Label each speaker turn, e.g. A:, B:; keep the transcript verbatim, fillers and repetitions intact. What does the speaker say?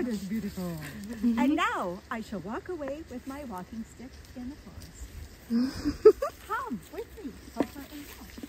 A: It is beautiful. And now I shall walk away with my walking stick in the forest. Come with me, Papa and Dad.